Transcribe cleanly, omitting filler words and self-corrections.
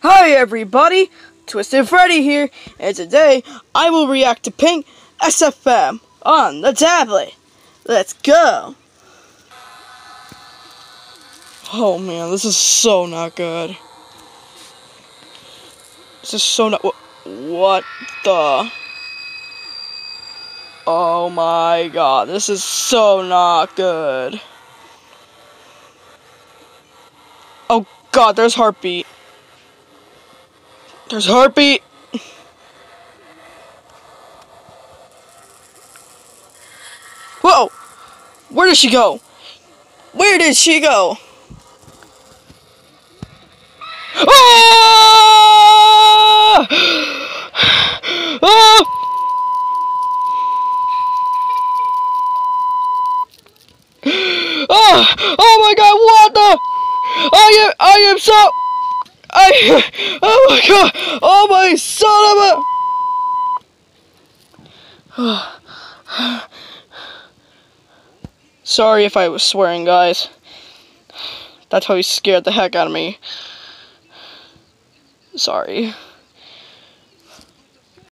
Hi everybody, Twisted Freddy here, and today I will react to Pink SFM on the tablet. Let's go! Oh man, this is so not good. This is so not... What the... Oh my god, this is so not good. Oh god, there's heartbeat. There's heartbeat. Whoa! Where did she go? Where did she go? Ah! Ah! Oh! Oh my god, what the? I am so... oh my god! Oh my son of a... Sorry if I was swearing, guys. That totally scared the heck out of me. Sorry.